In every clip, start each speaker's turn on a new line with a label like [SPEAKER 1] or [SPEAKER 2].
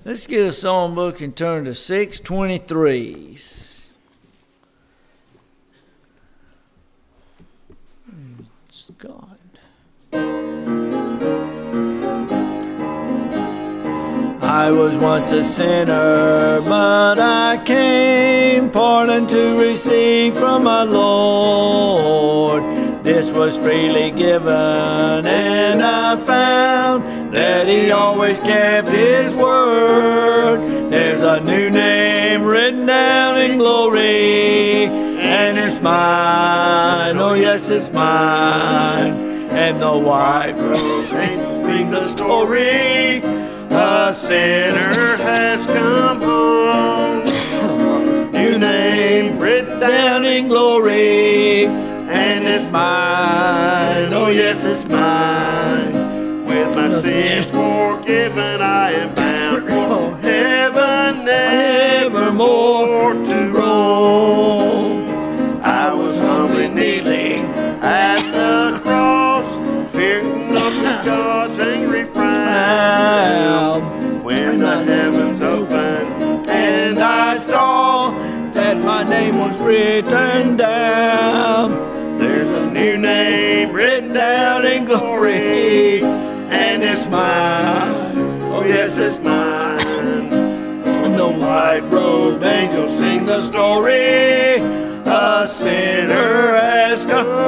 [SPEAKER 1] Let's get a songbook and turn to 623s. It's God. I was once a sinner, but I came pardon to receive from my Lord. This was freely given, and I found that He always kept His word. There's a new name written down in glory, and it's mine, oh yes, it's mine. And the white robe angels sing the story. A sinner has come home. New name written down in glory, and it's mine, oh yes, it's mine. With my sins forgiven, I am bound for heaven evermore to roam. I was humbly kneeling at the cross, fearing of God's angry frown, when the heavens opened and I saw that my name was written down. There's a new name written down in glory, and it's mine, oh yes, it's mine. And the white robed angels sing the story. A sinner has come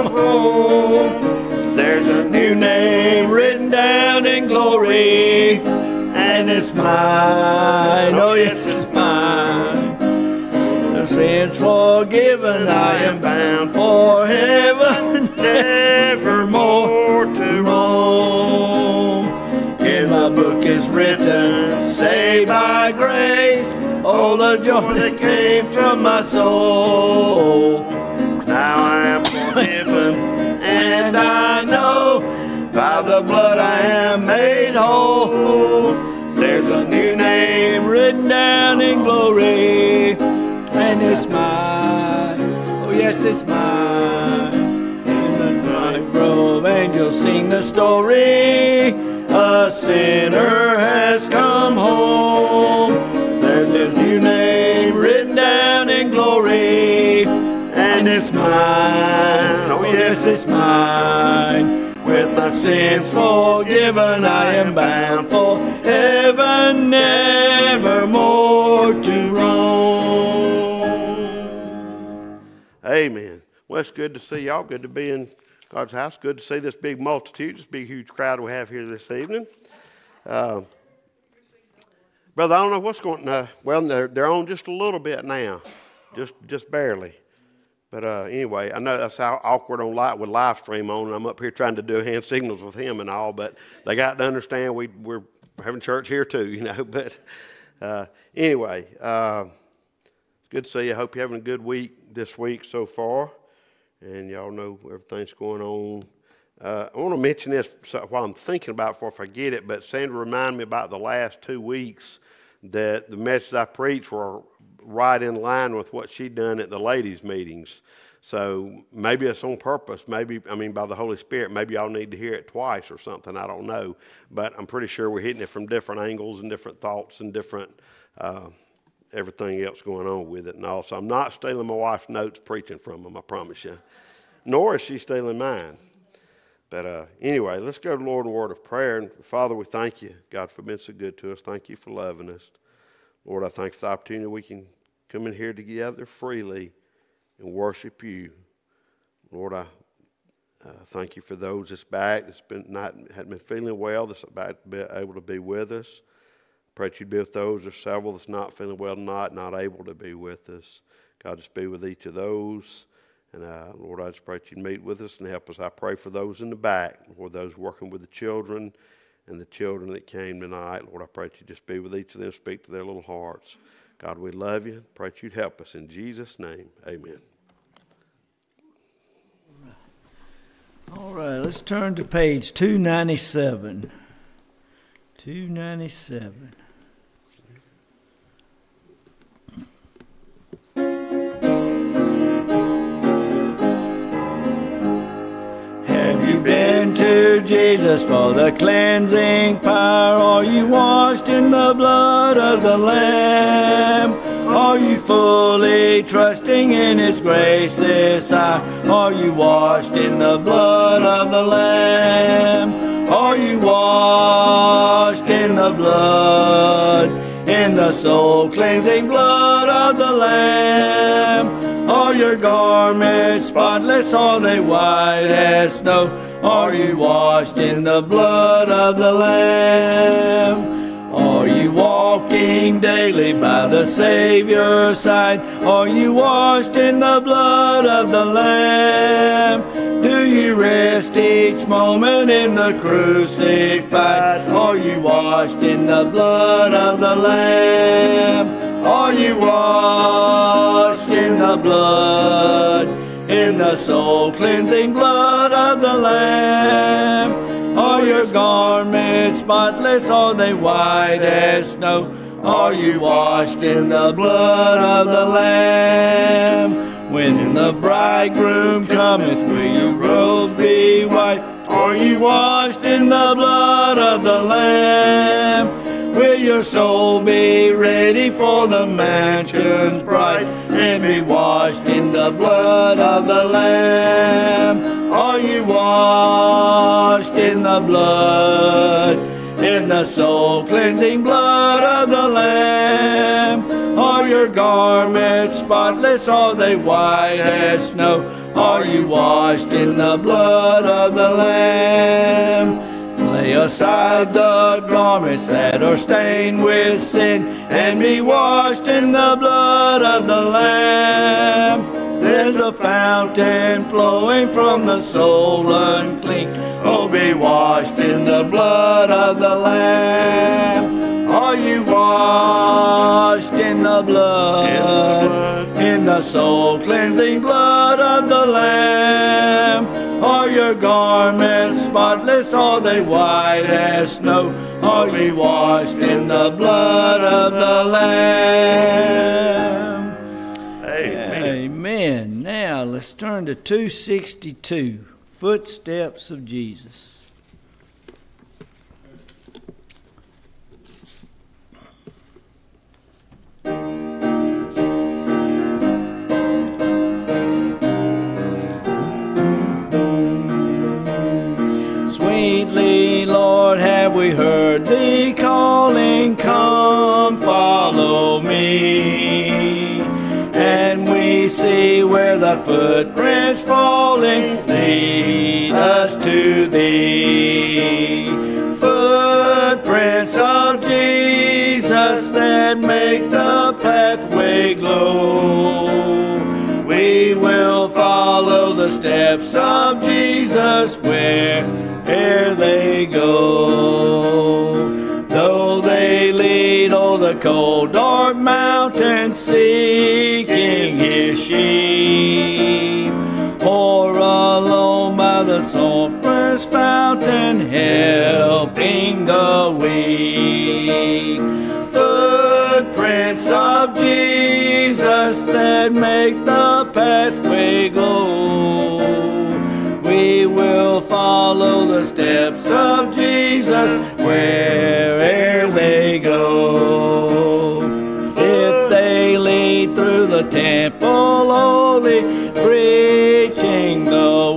[SPEAKER 1] home. There's a new name written down in glory, and it's mine, oh yes, it's mine. The sins forgiven, I am bound for heaven evermore to roam. In my book is written, saved by grace, oh the joy that came from my soul. Now I am forgiven, and I know by the blood I am made whole. There's a new name written down in glory, and it's mine, oh yes, it's mine. And the night robe angels sing the story. A sinner has come home. There's His new name written down in glory, and it's mine, oh yes, it's mine. With my sins forgiven, I am bound for heaven evermore to roam.
[SPEAKER 2] Amen. Well, it's good to see y'all. Good to be in God's house. Good to see this big multitude, this big, huge crowd we have here this evening. Brother, I don't know what's going on. Well, they're on just a little bit now, just barely. But anyway, I know that's how awkward on with live stream on. I'm up here trying to do hand signals with him and all, but they got to understand we're having church here too, you know. But anyway, it's good to see you. I hope you're having a good week this week so far, and y'all know everything's going on. I want to mention this while I'm thinking about it before I forget it, but Sandra reminded me about the last 2 weeks that the messages I preached were right in line with what she'd done at the ladies' meetings. So maybe it's on purpose. By the Holy Spirit, maybe y'all need to hear it twice or something. I don't know. But I'm pretty sure we're hitting it from different angles and different thoughts and different everything else going on with it. And also, I'm not stealing my wife's notes preaching from them, I promise you. Nor is she stealing mine. But anyway, let's go to the Lord in a word of prayer. And Father, we thank you, God, for being so good to us. Thank you for loving us. Lord, I thank you for the opportunity we can come in here together freely and worship you. Lord, I thank you for those that's back, hadn't been feeling well, that's about to be able to be with us. Pray that you'd be with those. There's several that's not feeling well tonight, not able to be with us. God, just be with each of those. And Lord, I just pray that you'd meet with us and help us. I pray for those in the back, or those working with the children and the children that came tonight. Lord, I pray that you just be with each of them, speak to their little hearts. God, we love you. Pray that you'd help us. In Jesus' name, amen.
[SPEAKER 1] All right, let's turn to page 297. 297. Have you been to Jesus for the cleansing power? Are you washed in the blood of the Lamb? Are you fully trusting in His grace this hour? Are you washed in the blood of the Lamb? Are you washed in the blood, in the soul cleansing blood of the Lamb? Are your garments spotless? Are they white as snow? Are you washed in the blood of the Lamb? Are you walking daily by the Savior's side? Are you washed in the blood of the Lamb? Do you rest each moment in the crucified? Are you washed in the blood of the Lamb? Are you washed in the blood, in the soul cleansing blood of the Lamb? Are your garments spotless? Are they white as snow? Are you washed in the blood of the Lamb? When the bridegroom cometh, will your robes be white? Are you washed in the blood of the Lamb? Will your soul be ready for the mansions bright, and be washed in the blood of the Lamb? Are you washed in the blood, in the soul cleansing blood of the Lamb? Are your garments spotless? Are they white as snow? Are you washed in the blood of the Lamb? Lay aside the garments that are stained with sin, and be washed in the blood of the Lamb. There's a fountain flowing from the soul unclean. Oh, be washed in the blood of the Lamb. Are you washed in the blood, in the soul cleansing blood of the Lamb? Are your garments spotless? Are they white as snow? Are you washed in the blood of the Lamb?
[SPEAKER 2] Amen.
[SPEAKER 1] Amen. Now let's turn to 262, Footsteps of Jesus. Sweetly, Lord, have we heard Thee calling, come follow me. And we see where the footprints falling lead us to Thee. Footprints of Jesus that make the pathway glow. We will follow the steps of Jesus where'er they go. Though they lead o'er the cold dark mountain seeking His sheep, or alone by the sulphurous fountain helping the weak. Footprints of Jesus that make the pathway glow. We will follow the steps of Jesus where'er they go. If they lead through the temple holy, preaching the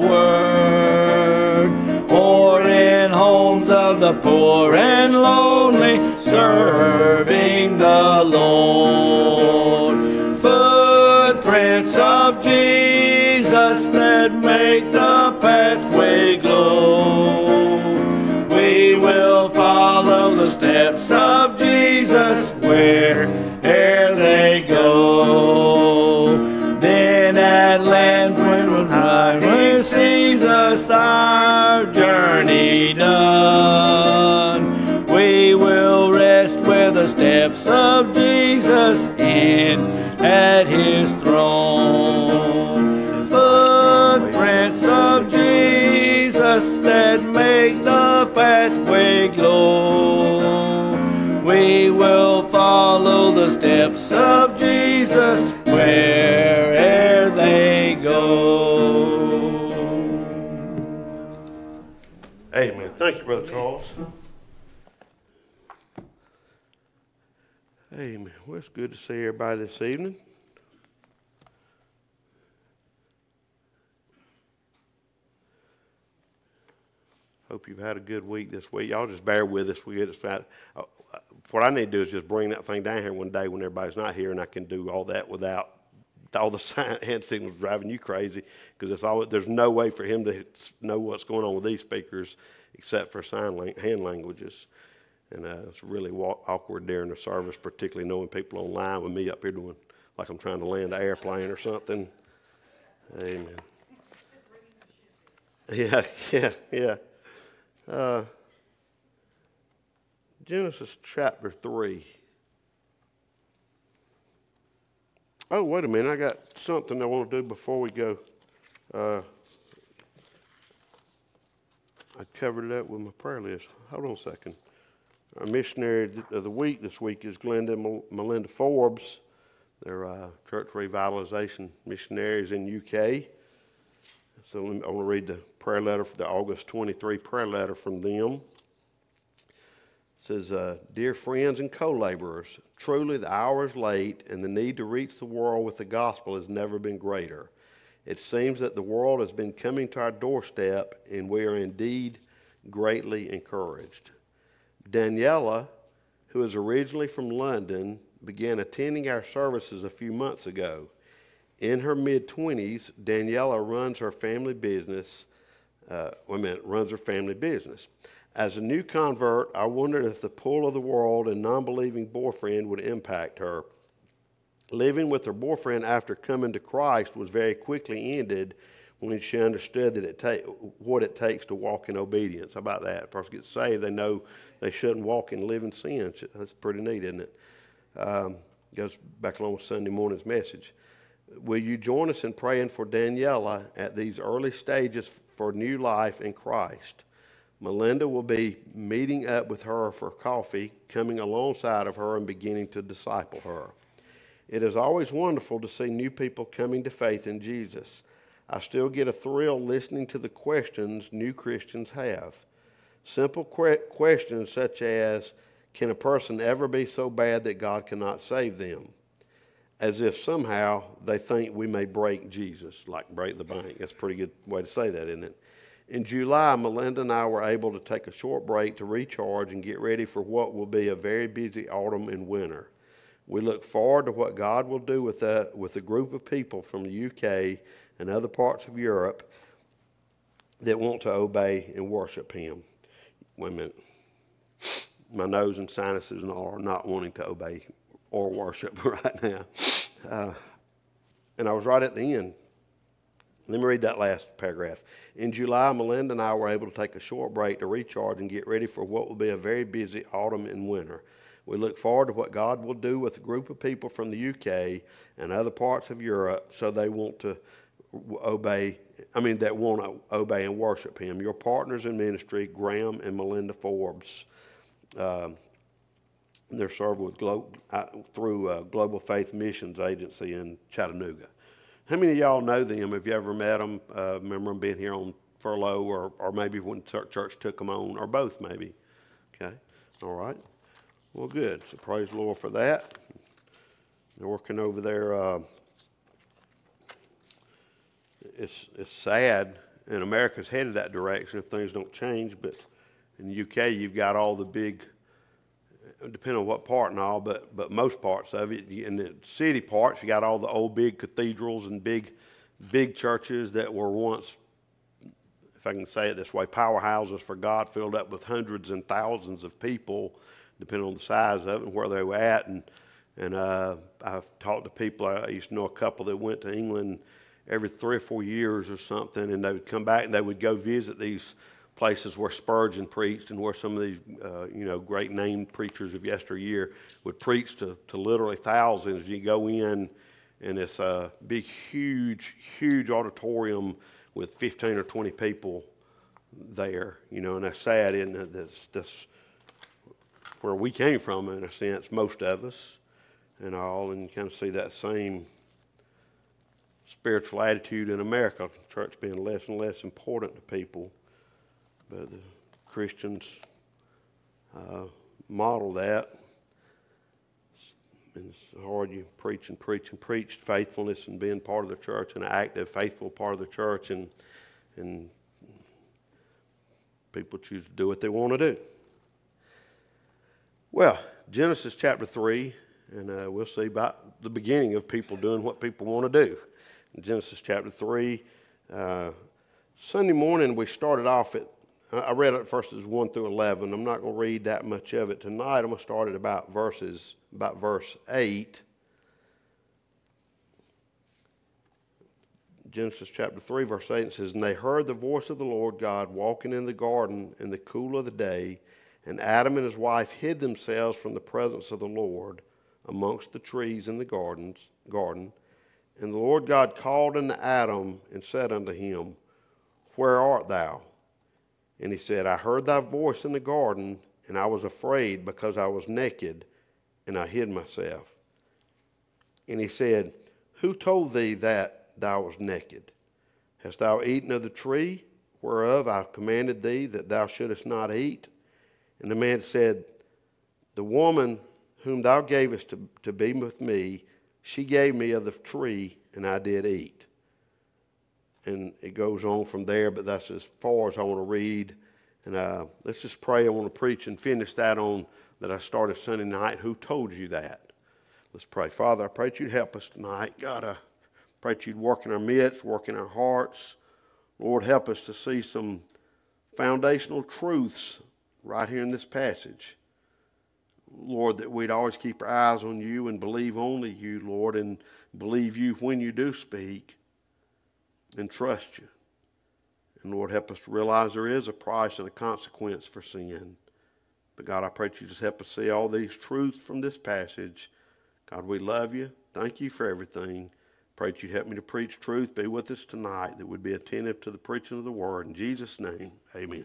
[SPEAKER 1] word, or in homes of the poor and lonely, serving the Lord. Footprints of Jesus that make the pathway glow. We will follow the steps of Jesus where'er they go. Then at length when the highway sees us our journey done, we will rest where the steps of Jesus end at His throne. Footprints of Jesus that make the pathway glow. We will follow the steps of Jesus where'er they go.
[SPEAKER 2] Amen. Brother Charles. Amen. Well, it's good to see everybody this evening. Hope you've had a good week this week. Y'all just bear with us. What I need to do is just bring that thing down here one day when everybody's not here, and I can do all that without all the hand signals driving you crazy, because there's no way for him to know what's going on with these speakers except for hand languages. And it's really awkward during the service, particularly knowing people online with me up here doing like I'm trying to land an airplane or something. Amen. Yeah. Genesis chapter 3. Oh, wait a minute. I got something I want to do before we go. I covered it up with my prayer list. Hold on a second. Our missionary of the week this week is Glenda and Melinda Forbes. They're church revitalization missionaries in UK. So I want to read the prayer letter for the August 23 prayer letter from them. It says, Dear friends and co-laborers, truly the hour is late and the need to reach the world with the gospel has never been greater. It seems that the world has been coming to our doorstep and we are indeed greatly encouraged. Daniela, who is originally from London, began attending our services a few months ago. In her mid-20s, Daniela runs her family business. As a new convert, I wondered if the pull of the world and non-believing boyfriend would impact her. Living with her boyfriend after coming to Christ was very quickly ended when she understood that what it takes to walk in obedience. How about that? If a person gets saved, they know they shouldn't walk and live in sin. That's pretty neat, isn't it? Goes back along with Sunday morning's message. Will you join us in praying for Daniela at these early stages for new life in Christ? Melinda will be meeting up with her for coffee, coming alongside of her and beginning to disciple her. It is always wonderful to see new people coming to faith in Jesus. I still get a thrill listening to the questions new Christians have. Simple questions such as, can a person ever be so bad that God cannot save them? As if somehow they think we may break Jesus, like break the bank. That's a pretty good way to say that, isn't it? In July, Melinda and I were able to take a short break to recharge and get ready for what will be a very busy autumn and winter. We look forward to what God will do with a group of people from the UK and other parts of Europe that want to obey and worship Him. Wait a minute. My nose and sinuses and all are not wanting to obey or worship right now. And I was right at the end. Let me read that last paragraph. In July, Melinda and I were able to take a short break to recharge and get ready for what will be a very busy autumn and winter. We look forward to what God will do with a group of people from the UK and other parts of Europe so they want to obey and worship Him. Your partners in ministry, Graham and Melinda Forbes. They're served with through Global Faith Missions Agency in Chattanooga. How many of y'all know them? Have you ever met them? Remember them being here on furlough or maybe when church took them on, or both maybe? Okay, all right. Well, good. So praise the Lord for that. They're working over there. It's sad, and America's headed that direction if things don't change, but in the UK you've got all the big, depending on what part and all, but most parts of it. In the city parts, you got all the old big cathedrals and big churches that were once, if I can say it this way, powerhouses for God, filled up with hundreds and thousands of people, depending on the size of it and where they were at. And I've talked to people. I used to know a couple that went to England every 3 or 4 years or something, and they would come back and they would go visit these places where Spurgeon preached and where some of these, great named preachers of yesteryear would preach to literally thousands. You go in, and it's a big, huge auditorium with 15 or 20 people there, and that's sad, isn't it? That's where we came from, in a sense, most of us and all, and you kind of see that same spiritual attitude in America, church being less and less important to people. But Christians model that. And it's hard. You preach and preach and preach faithfulness and being part of the church, an active, faithful part of the church, and people choose to do what they want to do. Well, Genesis chapter 3, and we'll see about the beginning of people doing what people want to do. In Genesis chapter 3, Sunday morning we started off at, I read it verses 1 through 11. I'm not going to read that much of it tonight. I'm going to start at about verse 8. Genesis chapter 3, verse 8, it says, "And they heard the voice of the Lord God walking in the garden in the cool of the day, and Adam and his wife hid themselves from the presence of the Lord amongst the trees in the garden. And the Lord God called unto Adam and said unto him, Where art thou? And he said, I heard thy voice in the garden, and I was afraid because I was naked, and I hid myself. And he said, Who told thee that thou wast naked? Hast thou eaten of the tree whereof I commanded thee that thou shouldest not eat? And the man said, The woman whom thou gavest to be with me, she gave me of the tree, and I did eat. And it goes on from there, but that's as far as I want to read. And let's just pray. I want to preach and finish that on that I started Sunday night. Who told you that? Let's pray. Father, I pray that you'd help us tonight. God, I pray that you'd work in our midst, work in our hearts. Lord, help us to see some foundational truths right here in this passage. Lord, that we'd always keep our eyes on you and believe only you, Lord, and believe you when you do speak and trust you. And Lord, help us to realize there is a price and a consequence for sin. But God, I pray that you just help us see all these truths from this passage. God, we love you. Thank you for everything. Pray that you'd help me to preach truth. Be with us tonight, that we'd be attentive to the preaching of the word. In Jesus' name, amen.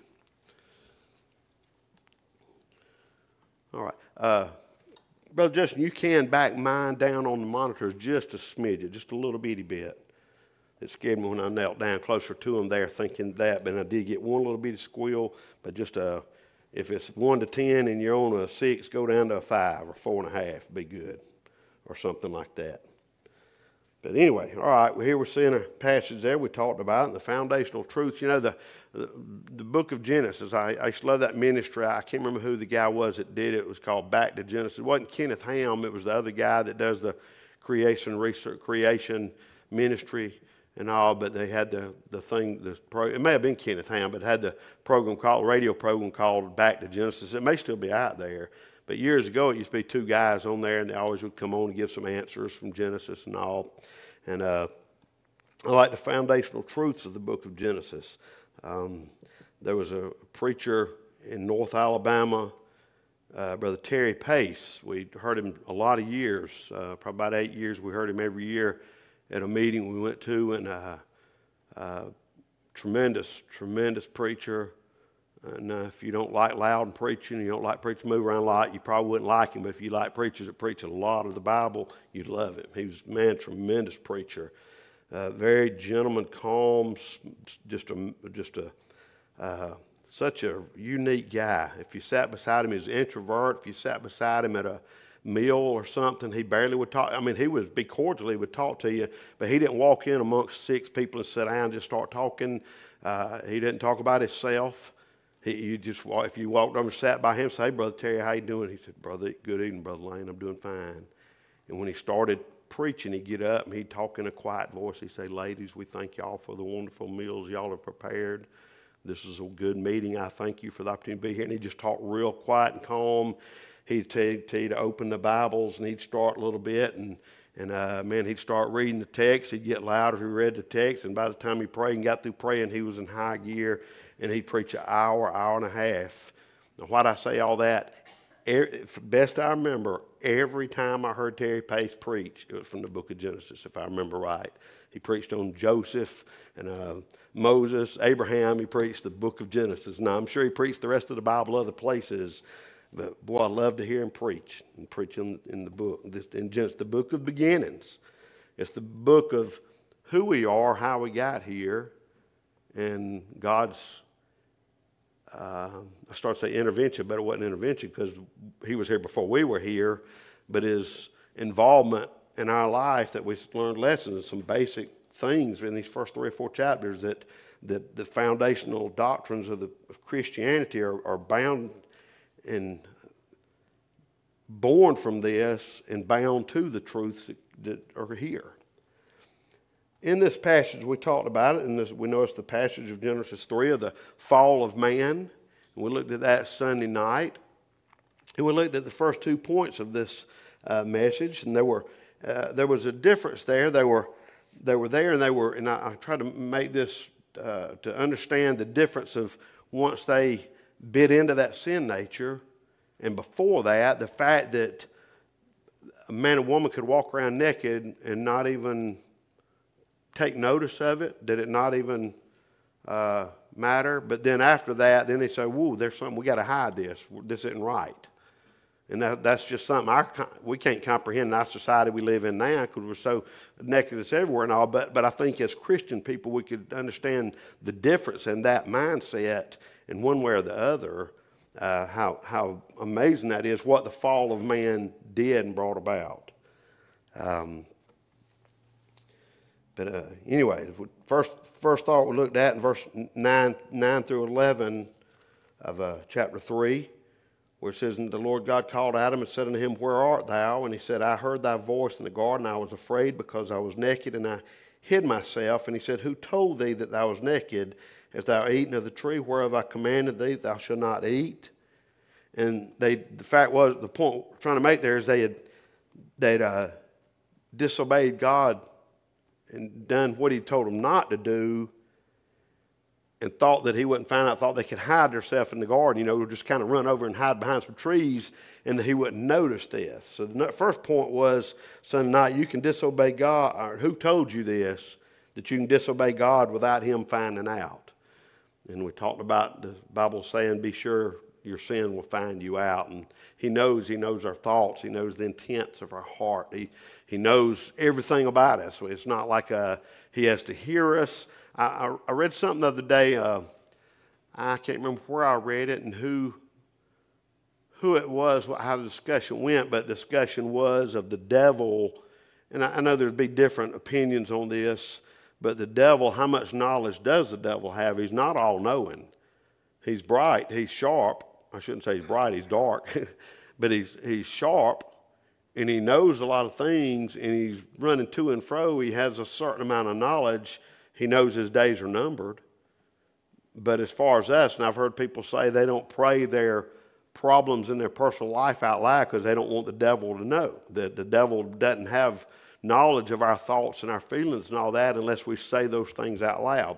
[SPEAKER 2] All right. Brother Justin, you can back mine down on the monitors just a smidget, just a little bitty bit. It scared me when I knelt down closer to them there thinking that, but I did get one little bitty squeal, but just if it's 1 to 10 and you're on a 6, go down to a 5 or 4.5, be good, or something like that. But anyway, all right, here we're seeing a passage there we talked about, and the foundational truths. You know, the book of Genesis, I used to love that ministry. I can't remember who the guy was that did it. It was called Back to Genesis. It wasn't Kenneth Ham. It was the other guy that does the creation ministry and all, but they had the thing, it may have been Kenneth Ham, but it had the radio program called Back to Genesis. It may still be out there. But years ago, it used to be 2 guys on there, and they always would come on and give some answers from Genesis and all. And I like the foundational truths of the book of Genesis. There was a preacher in North Alabama, Brother Terry Pace. We heard him a lot of years, probably about 8 years. We heard him every year at a meeting we went to, and tremendous preacher. And if you don't like loud and preaching, you don't like preaching move around a lot, you probably wouldn't like him. But if you like preachers that preach a lot of the Bible, you'd love him. He was, tremendous preacher. Very gentleman, calm, such a unique guy. If you sat beside him, he was an introvert. If you sat beside him at a meal or something, he barely would talk. I mean, he would be cordial. He would talk to you, but he didn't walk in amongst 6 people and sit down and just start talking. He didn't talk about himself. If you walked over and sat by him, say, "Hey, Brother Terry, how you doing?" He said, "Brother, good evening, Brother Lane. I'm doing fine." And when he started preaching, he'd get up and he'd talk in a quiet voice. He'd say, "Ladies, we thank y'all for the wonderful meals y'all have prepared. This is a good meeting. I thank you for the opportunity to be here." And he'd just talk real quiet and calm. He'd tell you to open the Bibles, and he'd start a little bit, and he'd start reading the text. He'd get louder as he read the text, and by the time he prayed and got through praying, he was in high gear, and he'd preach an hour and a half. Now, why'd I say all that? Best I remember, every time I heard Terry Pace preach, it was from the book of Genesis, if I remember right. He preached on Joseph and Moses, Abraham. He preached the book of Genesis. Now, I'm sure he preached the rest of the Bible other places, but boy, I love to hear him preach in the book, in Genesis, the book of beginnings. It's the book of who we are, how we got here, and God's I started to say intervention, but it wasn't intervention because he was here before we were here, but his involvement in our life that we learned lessons and some basic things in these first 3 or 4 chapters that the foundational doctrines of Christianity are bound and born from this and bound to the truths that are here. In this passage, we talked about it, and we know it's the passage of Genesis 3 of the fall of man. And we looked at that Sunday night. And we looked at the first 2 points of this message, and there was a difference there. They were there, and I tried to make this to understand the difference of once they bit into that sin nature, and before that, the fact that a man and woman could walk around naked and not even take notice of it, did it not even matter? But then after that, then they say, whoa, there's something, we got to hide this. This isn't right. And that's just something we can't comprehend in our society we live in now because we're so nakedness everywhere and all. But I think as Christian people, we could understand the difference in that mindset in one way or the other, how amazing that is, what the fall of man did and brought about. Anyway, first thought we looked at in verse 9 through 11 of chapter 3, where it says, "And the Lord God called Adam and said unto him, Where art thou? And he said, I heard thy voice in the garden. I was afraid because I was naked, and I hid myself. And he said, Who told thee that thou was naked? Hast thou eaten of the tree whereof I commanded thee, thou shalt not eat? And the fact was, the point we're trying to make there is they'd disobeyed God and done what he told them not to do, and thought that he wouldn't find out, thought they could hide themselves in the garden, just kind of run over and hide behind some trees, and that he wouldn't notice this. So the first point was, Sunday night, you can disobey God, or who told you this, that you can disobey God without him finding out? And we talked about the Bible saying, be sure your sin will find you out. And he knows our thoughts. He knows the intents of our heart. He knows everything about us. It's not like he has to hear us. I read something the other day. I can't remember where I read it and who it was, how the discussion went, but the discussion was of the devil. And I know there'd be different opinions on this, but the devil, how much knowledge does the devil have? He's not all-knowing. He's bright. He's sharp. I shouldn't say he's bright. He's dark. But he's sharp, and he knows a lot of things, and he's running to and fro. He has a certain amount of knowledge. He knows his days are numbered. But as far as us, and I've heard people say they don't pray their problems in their personal life out loud because they don't want the devil to know. That the devil doesn't have knowledge of our thoughts and our feelings and all that unless we say those things out loud.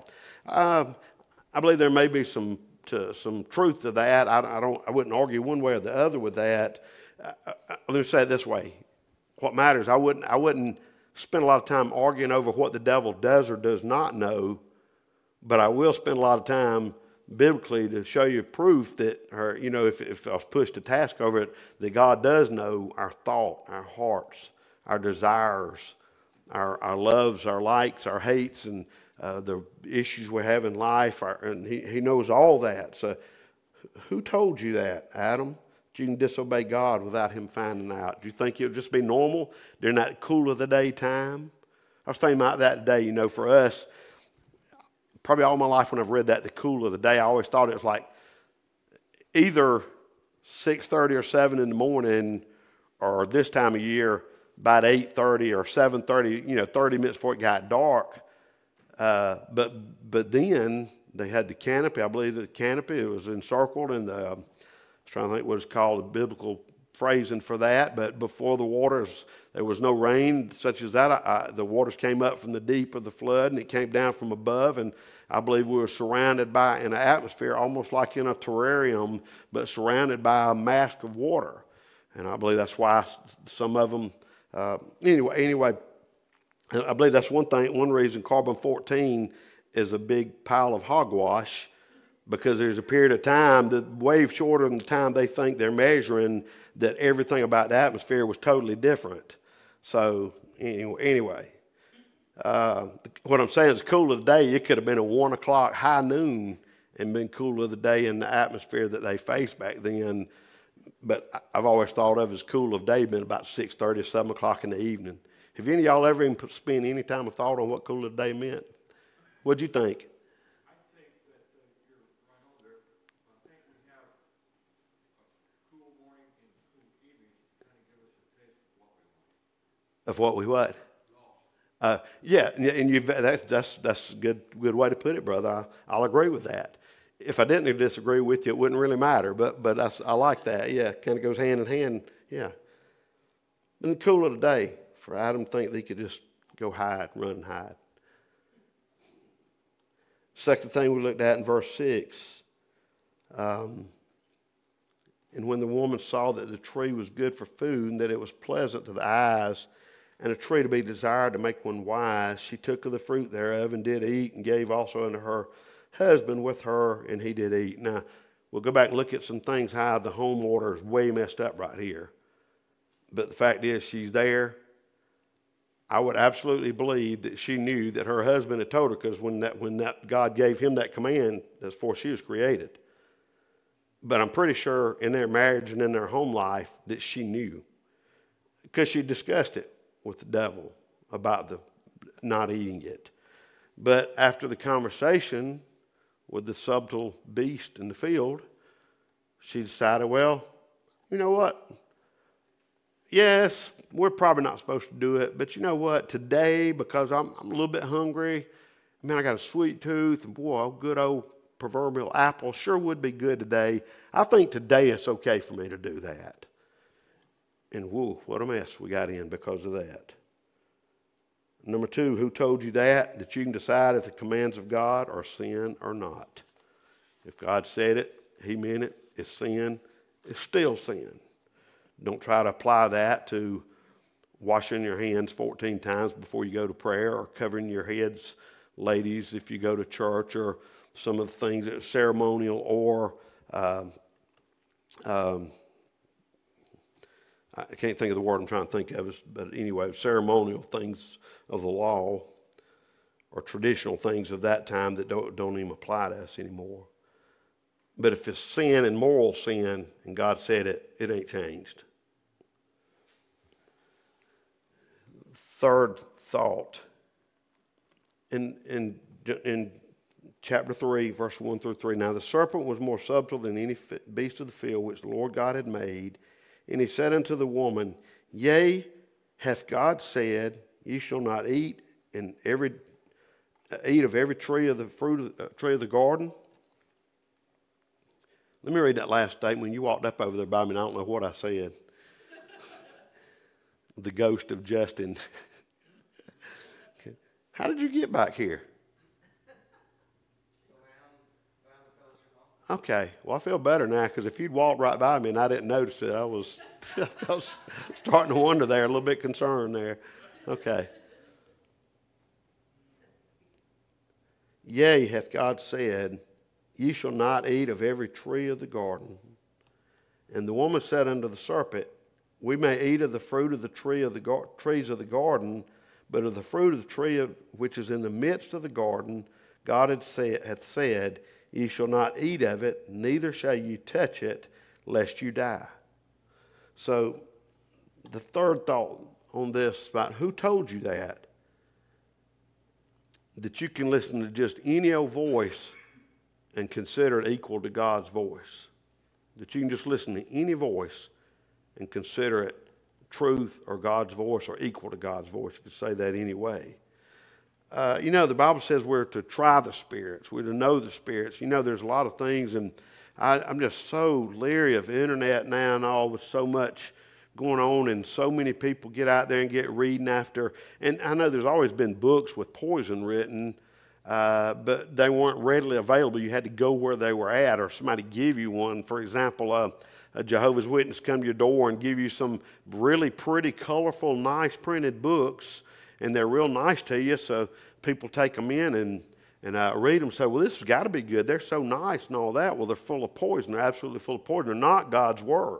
[SPEAKER 2] I believe there may be some truth to that. I wouldn't argue one way or the other with that. Let me say it this way. What matters, I wouldn't spend a lot of time arguing over what the devil does or does not know, but I will spend a lot of time biblically to show you proof that, if I was pushed to task over it, that God does know our thought, our hearts, our desires, our loves, our likes, our hates, and the issues we have in life, and he knows all that. So who told you that, Adam? You can disobey God without him finding out. Do you think it would just be normal during that cool of the day time? I was thinking about that today. For us, probably all my life when I've read that, the cool of the day, I always thought it was like either 6:30 or 7 in the morning, or this time of year about 8:30 or 7:30, 30 minutes before it got dark. But then they had the canopy. I believe the canopy, it was encircled, and I'm trying to think what it's called, the biblical phrasing for that. But before the waters, there was no rain such as that. The waters came up from the deep of the flood, and it came down from above. And I believe we were surrounded by an atmosphere almost like in a terrarium, but surrounded by a mask of water. And I believe that's why some of them, anyway, I believe that's one reason carbon-14 is a big pile of hogwash, because there's a period of time, the way shorter than the time they think they're measuring, that everything about the atmosphere was totally different. So anyway, what I'm saying is cool of the day, it could have been a 1 o'clock high noon, and been cool of the day in the atmosphere that they faced back then. But I've always thought of as cool of day been about 6:30, 7 o'clock in the evening. Have any of y'all ever even spent any time of thought on what cool of the day meant? What'd you think?
[SPEAKER 3] I think that you're right on there. I think we have a cool morning and cool evening to kind of give us a taste of what we want.
[SPEAKER 2] Of what we what? Yeah, and that's a good way to put it, brother. I'll agree with that. If I didn't disagree with you, it wouldn't really matter. But I like that. Yeah, kind of goes hand in hand. Yeah. In the cool of the day, for Adam to think that he could just go hide, run and hide. Second thing we looked at in verse 6. And when the woman saw that the tree was good for food, and that it was pleasant to the eyes, and a tree to be desired to make one wise, she took of the fruit thereof and did eat, and gave also unto her husband with her, and he did eat. Now, we'll go back and look at some things, how the home order is way messed up right here. But the fact is, she's there. I would absolutely believe that she knew that her husband had told her, because when that God gave him that command, that's before she was created. But I'm pretty sure in their marriage and in their home life that she knew, because she discussed it with the devil about the not eating it. But after the conversation with the subtle beast in the field, she decided, well, you know what? Yes, we're probably not supposed to do it, but you know what? Today, because I'm a little bit hungry, man, I got a sweet tooth, and boy, a good old proverbial apple sure would be good today. I think today it's okay for me to do that. And whoa, what a mess we got in because of that. Number 2, who told you that? That you can decide if the commands of God are sin or not. If God said it, he meant it, it's sin, it's still sin. Don't try to apply that to washing your hands 14 times before you go to prayer, or covering your heads, ladies, if you go to church, or some of the things that are ceremonial, or I can't think of the word I'm trying to think of, but anyway, ceremonial things of the law or traditional things of that time that don't even apply to us anymore. But if it's sin and moral sin, and God said it, it ain't changed. Third thought, in chapter 3, verse 1 through 3, now the serpent was more subtle than any beast of the field which the Lord God had made. And he said unto the woman, Yea, hath God said, Ye shall not eat of every tree of the fruit of tree of the garden? Let me read that last statement. When you walked up over there by me, and I don't know what I said. The ghost of Justin. Okay. How did you get back here? Okay, well, I feel better now, because if you'd walked right by me and I didn't notice it, I was starting to wonder there, a little bit concerned there. Okay. Yea, hath God said, Ye shall not eat of every tree of the garden. And the woman said unto the serpent, We may eat of the fruit of the tree of the trees of the garden, but of the fruit of the tree which is in the midst of the garden, God hath said, Ye shall not eat of it, neither shall you touch it, lest you die. So the third thought on this about who told you that you can listen to just any old voice and consider it equal to God's voice. That you can just listen to any voice and consider it truth or God's voice or equal to God's voice. You could say that anyway. The Bible says we're to try the spirits. We're to know the spirits. There's a lot of things, and I'm just so leery of the internet now and all, with so much going on, and so many people get out there and get reading after. And I know there's always been books with poison written, but they weren't readily available. You had to go where they were at, or somebody give you one. For example, a Jehovah's Witness come to your door and give you some really pretty, colorful, nice printed books, and they're real nice to you, so people take them in and read them and say, well, this has got to be good. They're so nice and all that. Well, they're full of poison. They're absolutely full of poison. They're not God's Word.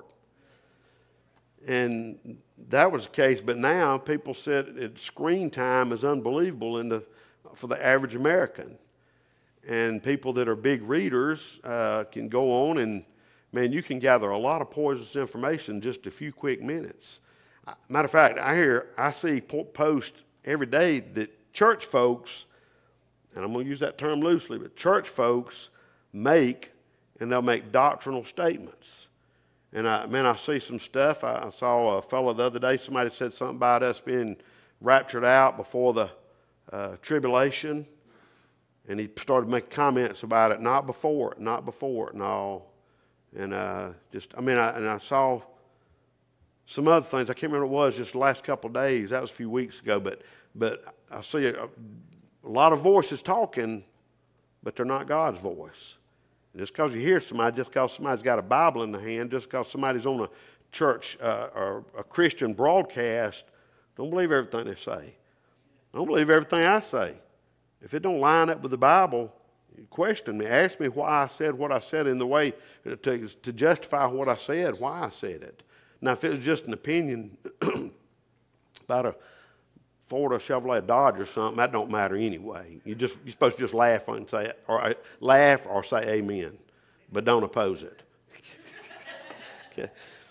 [SPEAKER 2] And that was the case, but now people said screen time is unbelievable for the average American. And people that are big readers can go on and, man, you can gather a lot of poisonous information in just a few quick minutes. Matter of fact, I see posts every day that church folks, and I'm going to use that term loosely, but church folks they'll make doctrinal statements. And I see some stuff. I saw a fellow the other day, somebody said something about us being raptured out before the tribulation. And he started making comments about it, not before it, no. And I saw some other things. I can't remember what it was just the last couple of days. That was a few weeks ago. But I see a lot of voices talking, but they're not God's voice. And just because you hear somebody, just because somebody's got a Bible in the hand, just because somebody's on a church or a Christian broadcast, don't believe everything they say. Don't believe everything I say. If it don't line up with the Bible, question me. Ask me why I said what I said in the way to justify what I said, why I said it. Now, if it was just an opinion about a Ford or Chevrolet Dodge or something, that don't matter anyway. You're supposed to just laugh and say it, or laugh or say amen, but don't oppose it. Okay.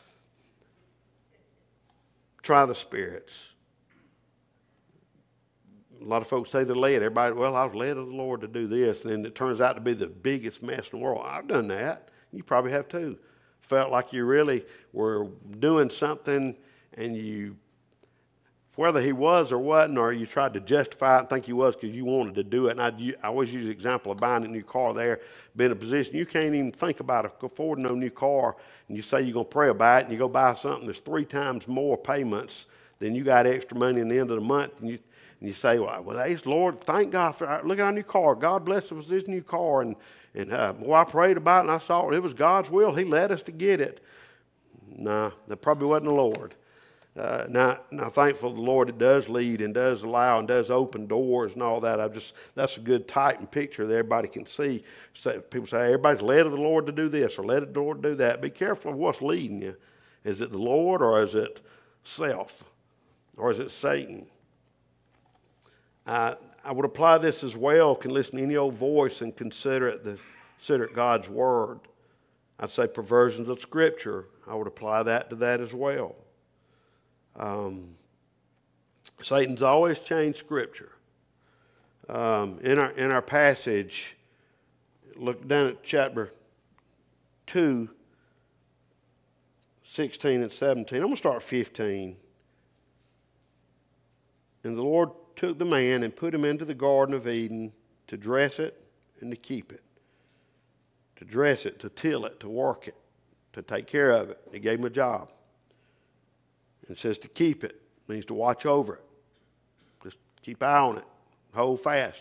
[SPEAKER 2] Try the spirits. A lot of folks say they're led. Everybody, well, I was led of the Lord to do this, and then it turns out to be the biggest mess in the world. I've done that. You probably have too. Felt like you really were doing something, and whether he was or wasn't, or you tried to justify it and think he was because you wanted to do it. And I always use the example of buying a new car there, being in a position you can't even think about affording no new car, and you say you're going to pray about it, and you go buy something that's 3 times more payments than you got extra money in the end of the month, and you say, well, Lord, thank God for look at our new car. God bless us with this new car. And I prayed about it, and I saw it. It was God's will. He led us to get it. Nah, that probably wasn't the Lord. Now, thankful the Lord, it does lead and does allow and does open doors and all that. That's a good Titan picture that everybody can see. So people say, everybody's led of the Lord to do this or led of the Lord to do that. Be careful of what's leading you. Is it the Lord, or is it self, or is it Satan? I would apply this as well. Can listen to any old voice and consider it God's word. I'd say perversions of Scripture. I would apply that to that as well. Satan's always changed Scripture. In our passage, look down at chapter 2, 16 and 17. I'm going to start at 15. And the Lord took the man and put him into the Garden of Eden to dress it and to keep it. To dress it, to till it, to work it, to take care of it. He gave him a job. It says to keep it, means to watch over it. Just keep eye on it. Hold fast.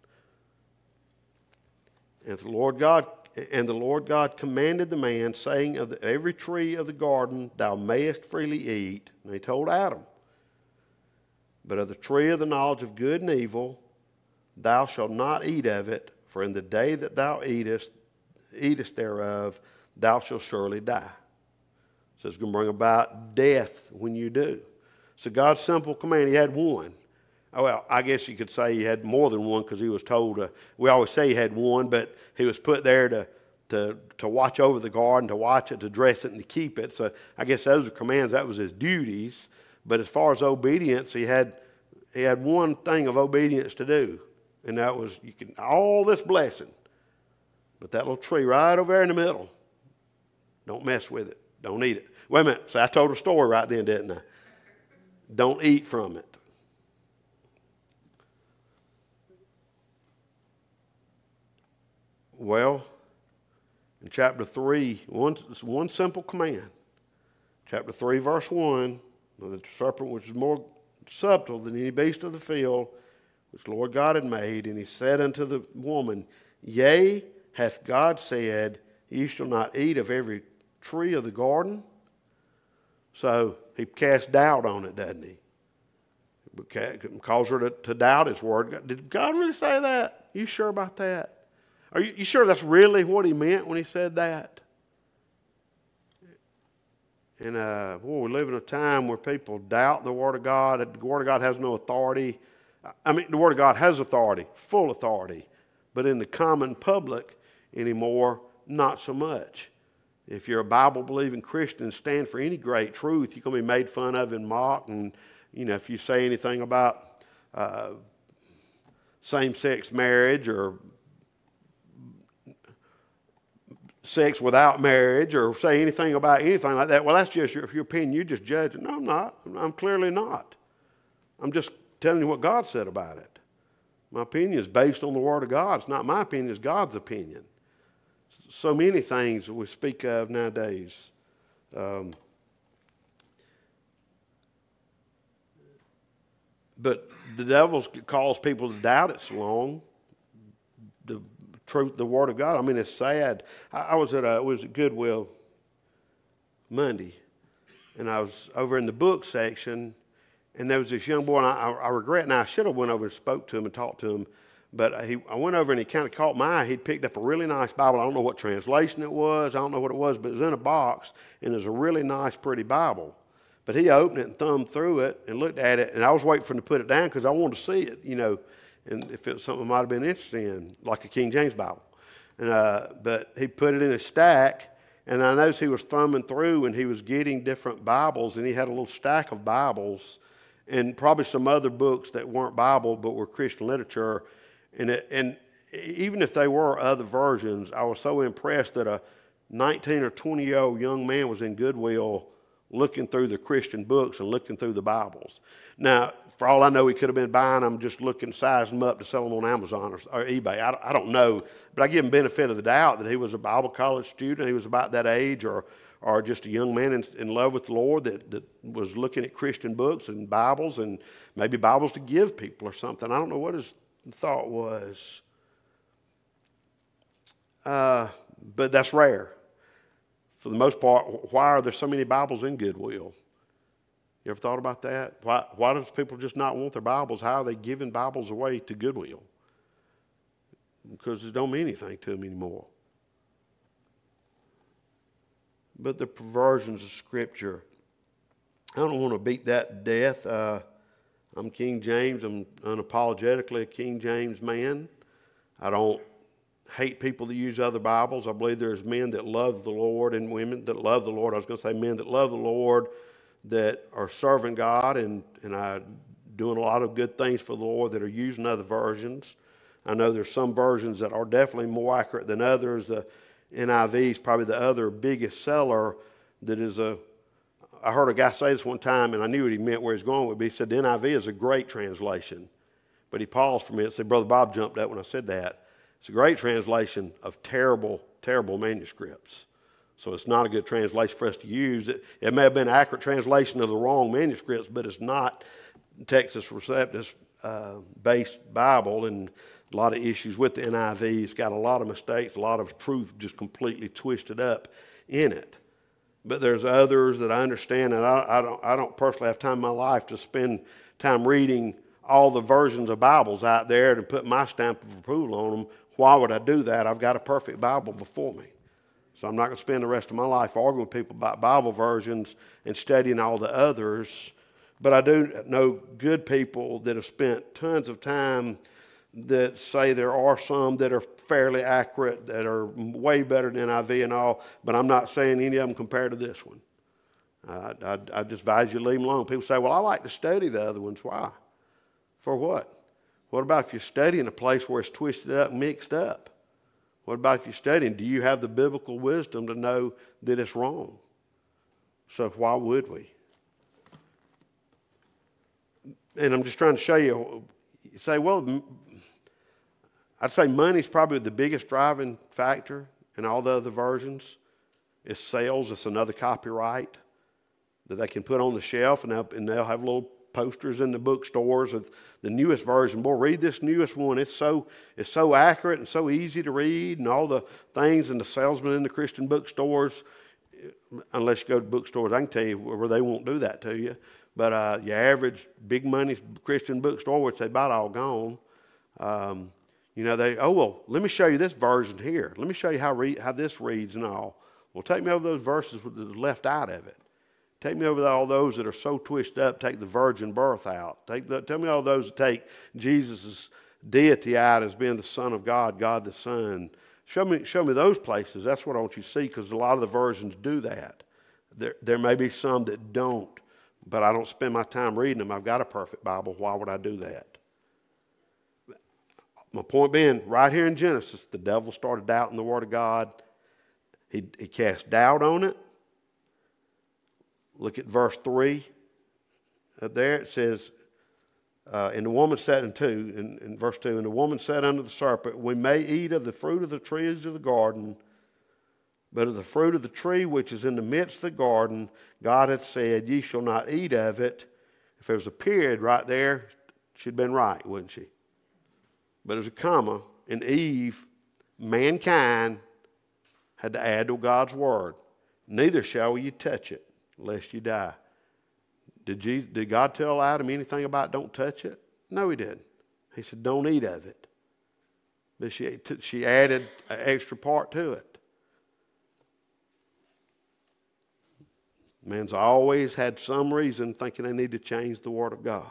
[SPEAKER 2] And the Lord God commanded the man, saying, of every tree of the garden thou mayest freely eat. And he told Adam, but of the tree of the knowledge of good and evil, thou shalt not eat of it, for in the day that thou eatest thereof, thou shalt surely die. So it's going to bring about death when you do. So God's simple command, he had one. Oh, well, I guess you could say he had more than one because he was told, we always say he had one, but he was put there to watch over the garden, to watch it, to dress it, and to keep it. So I guess those are commands. That was his duties. But as far as obedience, he had one thing of obedience to do, and that was all this blessing. But that little tree right over there in the middle, don't mess with it. Don't eat it. Wait a minute. So I told a story right then, didn't I? Don't eat from it. Well, in chapter 3, one simple command. Chapter 3, verse 1, the serpent which is more subtle than any beast of the field, which the Lord God had made, and he said unto the woman, yea, hath God said, ye shall not eat of every tree of the garden? So he cast doubt on it, doesn't he? Cause her to doubt his word. Did God really say that? You sure about that? Are you sure that's really what he meant when he said that? And we live in a time where people doubt the Word of God. The Word of God has no authority. I mean, the Word of God has authority, full authority. but in the common public anymore, not so much. If you're a Bible-believing Christian and stand for any great truth, you're going to be made fun of and mocked. And, if you say anything about same-sex marriage or sex without marriage or say anything about anything like that, well, that's just your opinion. You're just judging. No, I'm not. I'm clearly not. I'm just telling you what God said about it. My opinion is based on the Word of God. It's not my opinion. It's God's opinion. So many things that we speak of nowadays. But the devil calls people to doubt it so long. The truth, the Word of God. I mean, it's sad. I was at Goodwill Monday, and I was over in the book section, and there was this young boy, and I regret now, I should have went over and spoke to him and talked to him. But I went over and he kind of caught my eye. He'd picked up a really nice Bible. I don't know what translation it was. I don't know what it was, but it was in a box, and it was a really nice, pretty Bible. But he opened it and thumbed through it and looked at it, and I was waiting for him to put it down because I wanted to see it, and if it was something I might have been interested in, like a King James Bible. But he put it in a stack, and I noticed he was thumbing through, and he was getting different Bibles, and he had a little stack of Bibles and probably some other books that weren't Bible but were Christian literature. And even if they were other versions, I was so impressed that a 19 or 20-year-old young man was in Goodwill looking through the Christian books and looking through the Bibles. Now, for all I know, he could have been buying them, just looking, sizing them up to sell them on Amazon or eBay. I don't know. But I give him benefit of the doubt that he was a Bible college student, he was about that age, or just a young man in love with the Lord that was looking at Christian books and Bibles and maybe Bibles to give people or something. I don't know what his thought was. But that's rare. For the most part, why are there so many Bibles in Goodwill? You ever thought about that? Why do people just not want their Bibles? How are they giving Bibles away to Goodwill? Because it don't mean anything to them anymore. But the perversions of Scripture, I don't want to beat that to death. I'm King James. I'm unapologetically a King James man. I don't hate people that use other Bibles. I believe there's men that love the Lord and women that love the Lord. I was going to say men that love the Lord that are serving God and doing a lot of good things for the Lord that are using other versions. I know there's some versions that are definitely more accurate than others. The NIV is probably the other biggest seller that is I heard a guy say this one time, and I knew what he meant, where he's going with it. He said the NIV is a great translation. But he paused for a minute and said, Brother Bob jumped up when I said that. It's a great translation of terrible, terrible manuscripts. So it's not a good translation for us to use. It may have been an accurate translation of the wrong manuscripts, but it's not Texas Receptus based Bible, and a lot of issues with the NIV. It's got a lot of mistakes, a lot of truth just completely twisted up in it. But there's others that I understand, and I don't personally have time in my life to spend time reading all the versions of Bibles out there and put my stamp of approval on them. Why would I do that? I've got a perfect Bible before me. So I'm not going to spend the rest of my life arguing with people about Bible versions and studying all the others. But I do know good people that have spent tons of time that say there are some that are fairly accurate, that are way better than NIV and all, but I'm not saying any of them compared to this one. I just advise you to leave them alone. People say, well, I like to study the other ones. Why? For what? What about if you study in a place where it's twisted up and mixed up? What about if you're studying? Do you have the biblical wisdom to know that it's wrong? So why would we? And I'm just trying to show you, you say, well, I'd say money's probably the biggest driving factor in all the other versions. It's sales. It's another copyright that they can put on the shelf, and they'll have little posters in the bookstores of the newest version. Boy, read this newest one. It's so accurate and so easy to read, and all the things, and the salesmen in the Christian bookstores, unless you go to bookstores, I can tell you where they won't do that to you. But your average big money Christian bookstore, which they about all gone, well, let me show you this version here. Let me show you how this reads and all. Well, take me over those verses that are left out of it. Take me over all those that are so twisted up. Take the virgin birth out. Tell me all those that take Jesus' deity out as being the Son of God, God the Son. Show me those places. That's what I want you to see, because a lot of the versions do that. There may be some that don't, but I don't spend my time reading them. I've got a perfect Bible. Why would I do that? My point being, right here in Genesis, the devil started doubting the Word of God. He cast doubt on it. Look at verse 3. Up there it says, and the woman said in verse 2, and the woman said unto the serpent, we may eat of the fruit of the trees of the garden, but of the fruit of the tree which is in the midst of the garden, God hath said, ye shall not eat of it. If there was a period right there, she'd been right, wouldn't she? But there's a comma, and Eve, mankind, had to add to God's word. Neither shall you touch it, lest you die. Did God tell Adam anything about don't touch it? No, he didn't. He said, don't eat of it. But she added an extra part to it. Man's always had some reason thinking they need to change the Word of God.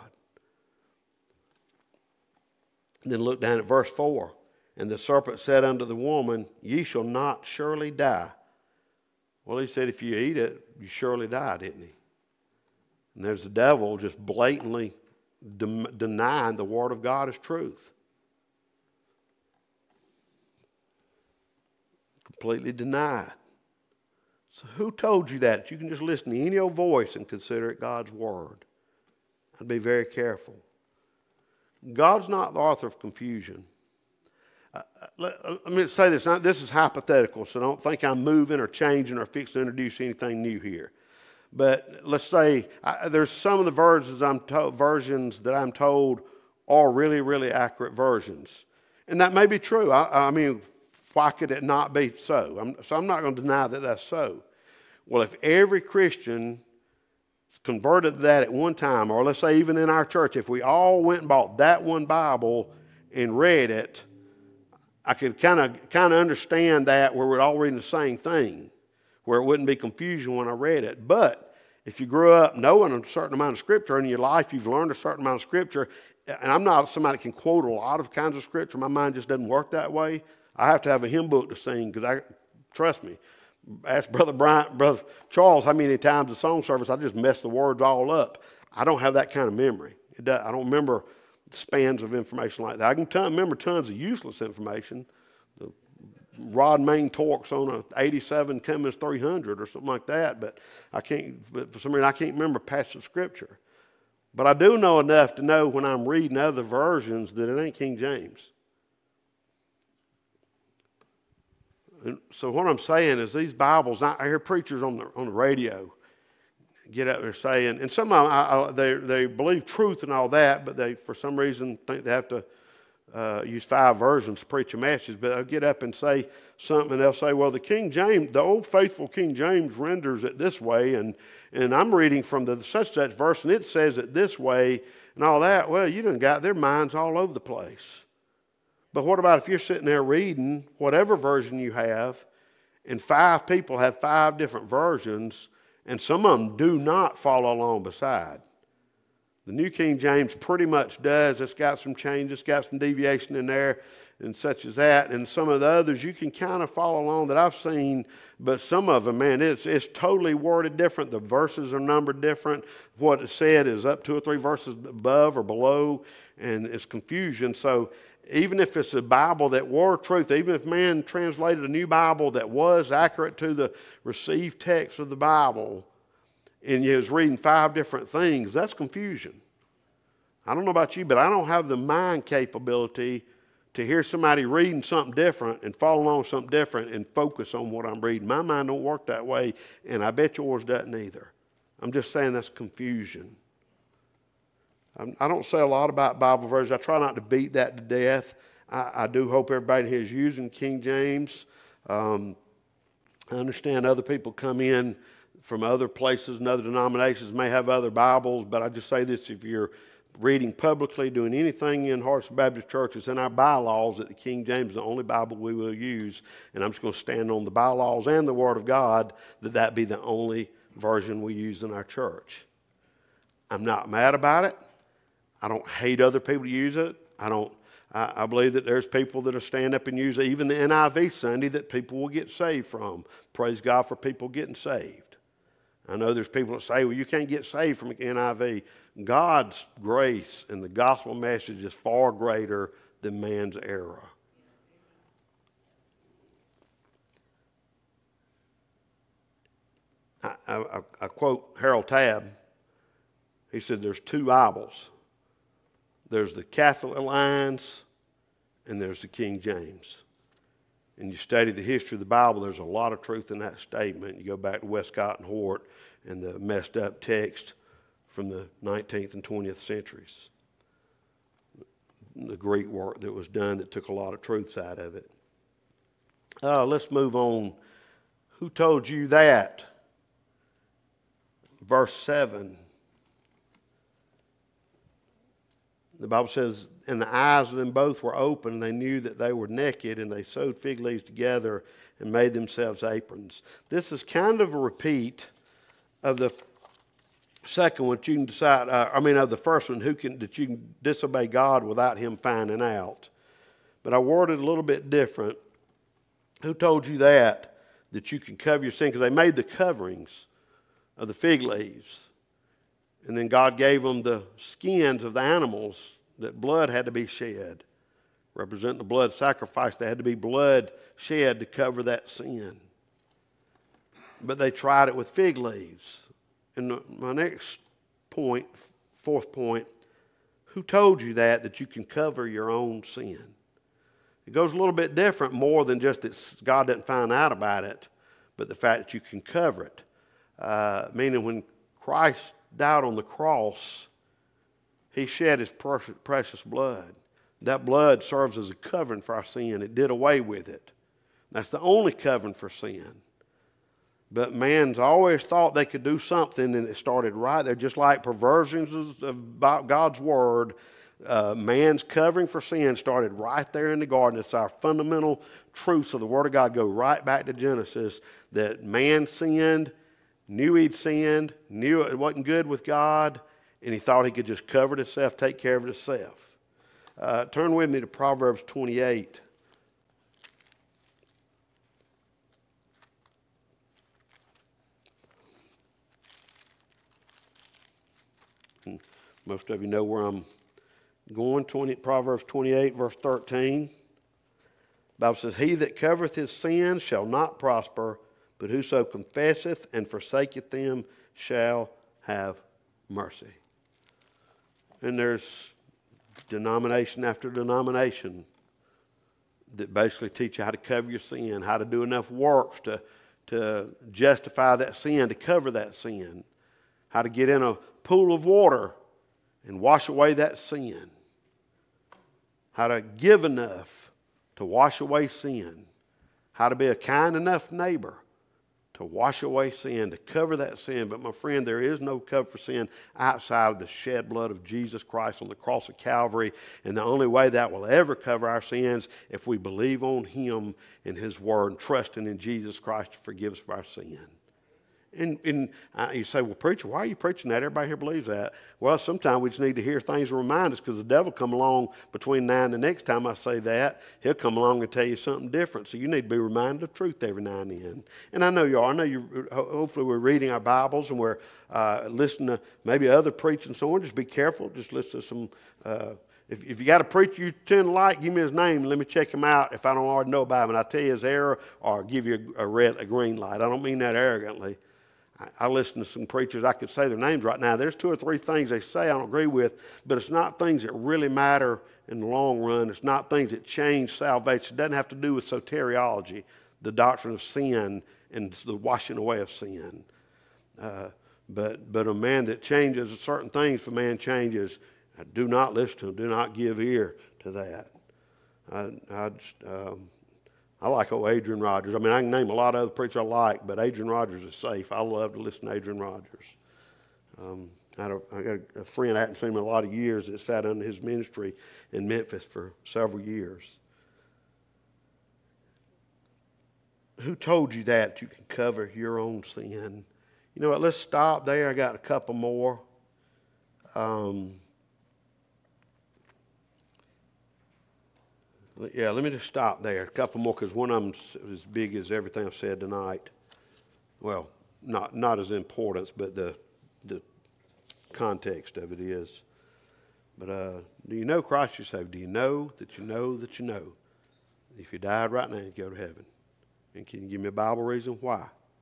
[SPEAKER 2] And then look down at verse 4. And the serpent said unto the woman, ye shall not surely die. Well, he said, if you eat it, you surely die, didn't he? And there's the devil just blatantly denying the Word of God as truth. Completely denied. So who told you that? You can just listen to any old voice and consider it God's Word. I'd be very careful. God's not the author of confusion. Let me say this. Now, this is hypothetical, so don't think I'm moving or changing or fixing to introduce anything new here. But let's say there's some of the versions that I'm told are really, really accurate versions. And that may be true. I mean, why could it not be so? I'm not going to deny that that's so. Well, if every Christian converted to that at one time, or let's say even in our church, if we all went and bought that one Bible and read it, I could kind of understand that where we're all reading the same thing, where it wouldn't be confusion when I read it. But if you grew up knowing a certain amount of Scripture in your life, you've learned a certain amount of Scripture, and I'm not somebody that can quote a lot of kinds of Scripture. My mind just doesn't work that way. I have to have a hymn book to sing, because trust me, ask Brother Charles how many times in song service I just mess the words all up. I don't have that kind of memory. I don't remember spans of information like that. I can remember tons of useless information. The rod main torques on a 87 Cummins 300 or something like that, but for some reason I can't remember passage of Scripture. But I do know enough to know when I'm reading other versions that it ain't King James. And so what I'm saying is these Bibles, I hear preachers on the radio get up there saying, and some of them, they believe truth and all that, but they, for some reason, think they have to use 5 versions to preach a message. But they'll get up and say something, and they'll say, well, the old faithful King James renders it this way, and I'm reading from the such verse, and it says it this way, and all that. Well, you done got their minds all over the place. But what about if you're sitting there reading whatever version you have, and 5 people have 5 different versions, and some of them do not follow along beside? The New King James pretty much does. It's got some change, it's got some deviation in there, and such as that. And some of the others you can kind of follow along that I've seen, but some of them, man, it's totally worded different. The verses are numbered different. What it said is up 2 or 3 verses above or below, and it's confusion. So even if it's a Bible that were truth, even if man translated a new Bible that was accurate to the received text of the Bible, and you was reading 5 different things, that's confusion. I don't know about you, but I don't have the mind capability to hear somebody reading something different and follow along with something different and focus on what I'm reading. My mind don't work that way, and I bet yours doesn't either. I'm just saying that's confusion. I don't say a lot about Bible versions. I try not to beat that to death. I do hope everybody here is using King James. I understand other people come in from other places and other denominations may have other Bibles, but I just say this: if you're reading publicly, doing anything in Hartsville Baptist Church, it's in our bylaws that the King James is the only Bible we will use, and I'm just going to stand on the bylaws and the Word of God that be the only version we use in our church. I'm not mad about it. I don't hate other people to use it. I believe that there's people that will stand up and use even the NIV Sunday that people will get saved from. Praise God for people getting saved. I know there's people that say, well, you can't get saved from NIV. God's grace and the gospel message is far greater than man's error. I quote Harold Tabb. He said there's two Bibles. There's the Catholic Alliance and there's the King James. And you study the history of the Bible, there's a lot of truth in that statement. You go back to Westcott and Hort and the messed up text from the 19th and 20th centuries. The Greek work that was done that took a lot of truths out of it. Let's move on. Who told you that? Verse 7. The Bible says, and the eyes of them both were open, and they knew that they were naked, and they sewed fig leaves together and made themselves aprons. This is kind of a repeat of the second one. You can decide, of the first one, that you can disobey God without him finding out. But I worded it a little bit different. Who told you that you can cover your sin? Because they made the coverings of the fig leaves. And then God gave them the skins of the animals that blood had to be shed. Representing the blood sacrifice, there had to be blood shed to cover that sin. But they tried it with fig leaves. And my next point, fourth point, who told you that you can cover your own sin? It goes a little bit different, more than just that God didn't find out about it, but the fact that you can cover it. Meaning when Christ died on the cross, he shed his precious blood. That blood serves as a covering for our sin. It did away with it. That's the only covering for sin. But man's always thought they could do something, and it started right there. Just like perversions about God's word, man's covering for sin started right there in the garden. It's our fundamental truths of the Word of God. Go right back to Genesis, that man sinned, knew he'd sinned, knew it wasn't good with God, and he thought he could just cover it himself, take care of it himself. Turn with me to Proverbs 28. Most of you know where I'm going. Proverbs 28, verse 13. The Bible says, he that covereth his sins shall not prosper, but whoso confesseth and forsaketh them shall have mercy. And there's denomination after denomination that basically teach you how to cover your sin, how to do enough works to justify that sin, to cover that sin, how to get in a pool of water and wash away that sin, how to give enough to wash away sin, how to be a kind enough neighbor to wash away sin, to cover that sin. But my friend, there is no cover for sin outside of the shed blood of Jesus Christ on the cross of Calvary. And the only way that will ever cover our sins if we believe on him and his word and trusting in Jesus Christ to forgive us for our sin. And you say, well, preacher, why are you preaching that? Everybody here believes that. Well, sometimes we just need to hear things to remind us, because the devil come along between now and the next time I say that. He'll come along and tell you something different. So you need to be reminded of truth every now and then. And I know you are. I know you. Hopefully we're reading our Bibles and we're listening to maybe other preaching. So just be careful. Just listen to some. If you got a preacher you tend to like, give me his name and let me check him out if I don't already know about him. And I'll tell you his error or give you a green light. I don't mean that arrogantly. I listen to some preachers, I could say their names right now. There's 2 or 3 things they say I don't agree with, but it's not things that really matter in the long run. It's not things that change salvation. It doesn't have to do with soteriology, the doctrine of sin and the washing away of sin. But a man that changes certain things, if a man changes, do not listen to him. Do not give ear to that. I like old Adrian Rogers. I mean, I can name a lot of other preachers I like, but Adrian Rogers is safe. I love to listen to Adrian Rogers. I got a friend I hadn't seen him in a lot of years that sat under his ministry in Memphis for several years. Who told you that you can cover your own sin? You know what? Let's stop there. I got a couple more. Yeah, let me just stop there. A couple more, because one of them's as big as everything I've said tonight. Well, not as importance, but the context of it is. But do you know Christ? You say, do you know that you know that you know? If you died right now, you'd go to heaven. And can you give me a Bible reason why?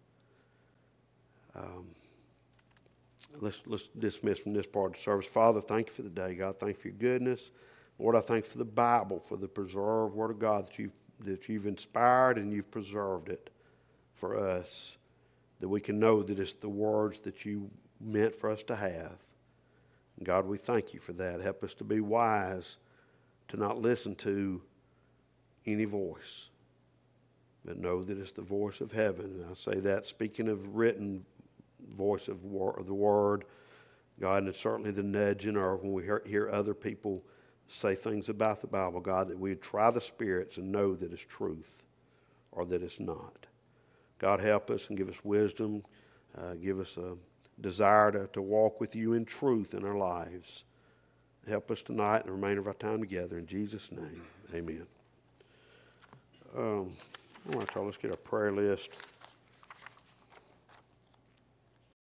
[SPEAKER 2] Let's dismiss from this part of the service. Father, thank you for the day. God, thank you for your goodness. Lord, I thank you for the Bible, for the preserved Word of God that you've inspired and you've preserved it for us, that we can know that it's the words that you meant for us to have. And God, we thank you for that. Help us to be wise, to not listen to any voice, but know that it's the voice of heaven. And I say that speaking of written voice of the Word, God, and it's certainly the nudging, or when we hear other people say things about the Bible, God, that we'd try the spirits and know that it's truth or that it's not. God, help us and give us wisdom. Give us a desire to walk with you in truth in our lives. Help us tonight and the remainder of our time together. In Jesus' name, amen. All right, y'all, let's get our prayer list.